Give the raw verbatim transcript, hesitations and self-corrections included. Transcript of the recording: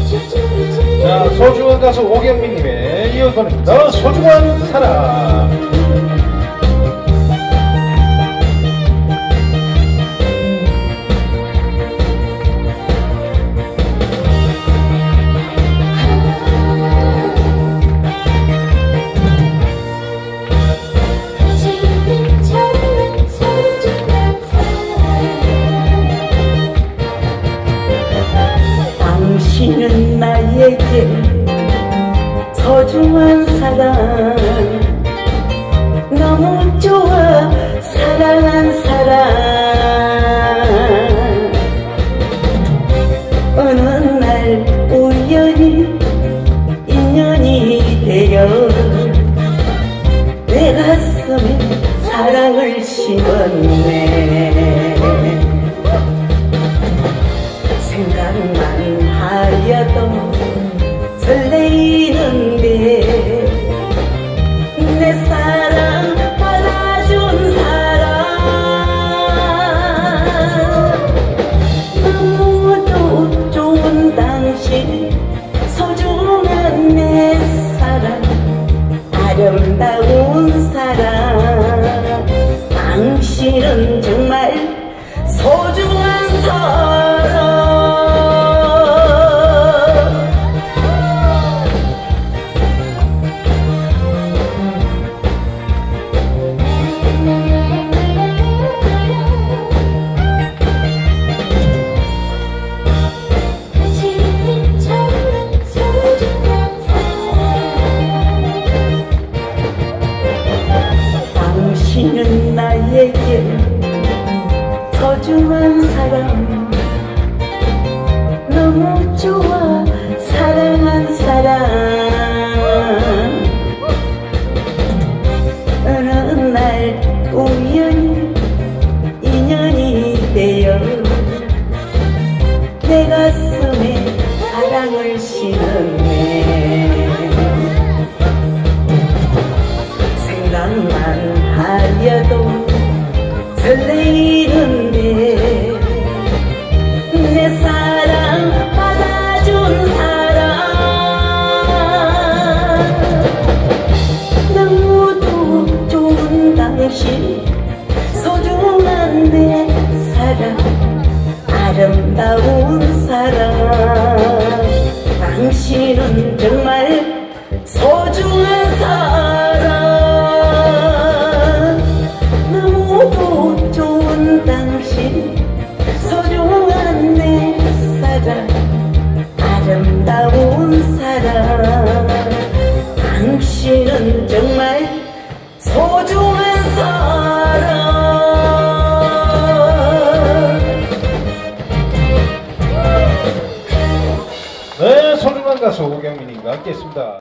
자, 소중한 가수 오경민님의 이어폰입니다. 소중한 사람. 당신은 나에게 소중한 사람, 너무 좋아 사랑한 사람. 어느 날 우연히 인연이 되어 내 가슴에 사랑을 심었네. 생각만 하여도 설레이는데 내 사랑 받아준 사람, 너무도 좋은 당신, 소중한 내 사랑, 아름다운 사랑. 당신은 정말 소중한 사람. 당신은 나에게 소중한 사람, 너무 좋아 사랑한 사람. 어느 날 우연히 인연이 되어 내 가슴에 사랑을 심었네. 생각만 하여도 설레이는데 내 사랑 받아준 사람, 너무도 좋은 당신, 소중한 내 사랑, 아름다운 사랑. 당신은 정말 소중한 사람. 너무도 좋은 당신, 소중한 내 사랑, 아름다운 사랑. 당신은 정말 소중한 사람. 네, 소중한 가수 오경민님과 함께 했습니다.